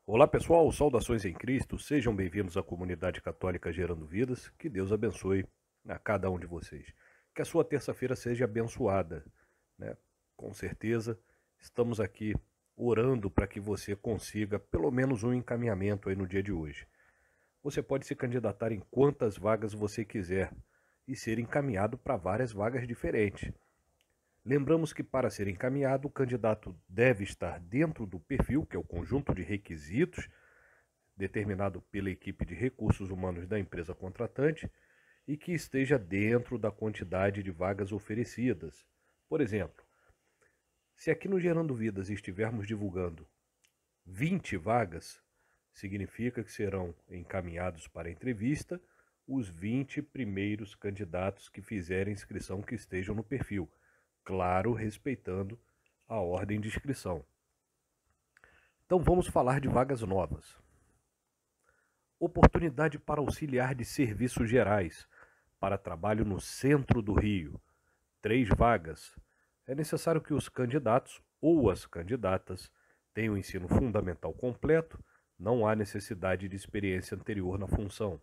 Olá pessoal, saudações em Cristo, sejam bem-vindos à comunidade católica Gerando Vidas, que Deus abençoe a cada um de vocês. Que a sua terça-feira seja abençoada, né? Com certeza estamos aqui orando para que você consiga pelo menos um encaminhamento aí no dia de hoje. Você pode se candidatar em quantas vagas você quiser e ser encaminhado para várias vagas diferentes. Lembramos que para ser encaminhado, o candidato deve estar dentro do perfil, que é o conjunto de requisitos determinado pela equipe de recursos humanos da empresa contratante e que esteja dentro da quantidade de vagas oferecidas. Por exemplo, se aqui no Gerando Vidas estivermos divulgando 20 vagas, significa que serão encaminhados para a entrevista os 20 primeiros candidatos que fizerem inscrição que estejam no perfil, claro, respeitando a ordem de inscrição. Então vamos falar de vagas novas. Oportunidade para auxiliar de serviços gerais, para trabalho no centro do Rio. 3 vagas. É necessário que os candidatos ou as candidatas tenham ensino fundamental completo, não há necessidade de experiência anterior na função.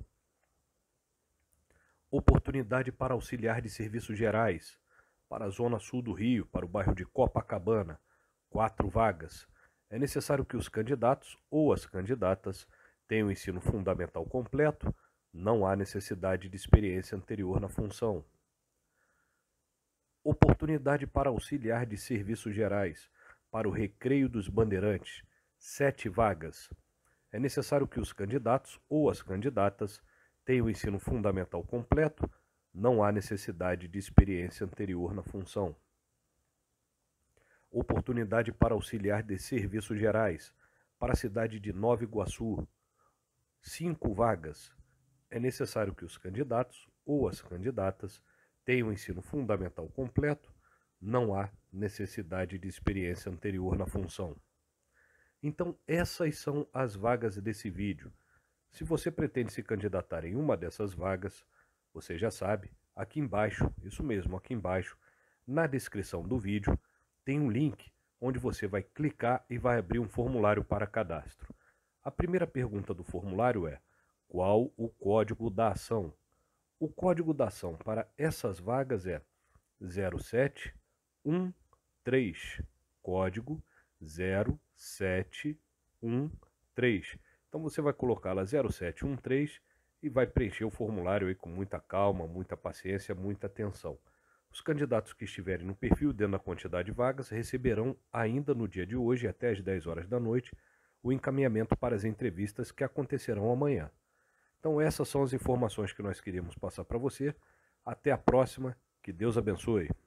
Oportunidade para auxiliar de serviços gerais, para a zona sul do Rio, para o bairro de Copacabana. 4 vagas. É necessário que os candidatos ou as candidatas tenham ensino fundamental completo, não há necessidade de experiência anterior na função. Oportunidade para auxiliar de serviços gerais, para o Recreio dos Bandeirantes, 7 vagas. É necessário que os candidatos ou as candidatas tenham ensino fundamental completo, não há necessidade de experiência anterior na função. Oportunidade para auxiliar de serviços gerais, para a cidade de Nova Iguaçu, 5 vagas. É necessário que os candidatos ou as candidatas tenham ensino fundamental completo, não há necessidade de experiência anterior na função. Então, essas são as vagas desse vídeo. Se você pretende se candidatar em uma dessas vagas, você já sabe, aqui embaixo, isso mesmo, aqui embaixo, na descrição do vídeo, tem um link onde você vai clicar e vai abrir um formulário para cadastro. A primeira pergunta do formulário é: qual o código da ação? O código da ação para essas vagas é 0713, código 0713. Então você vai colocar lá 0713 e vai preencher o formulário aí com muita calma, muita paciência, muita atenção. Os candidatos que estiverem no perfil dentro da quantidade de vagas receberão ainda no dia de hoje, até às 10 horas da noite, o encaminhamento para as entrevistas que acontecerão amanhã. Então essas são as informações que nós queríamos passar para você. Até a próxima, que Deus abençoe.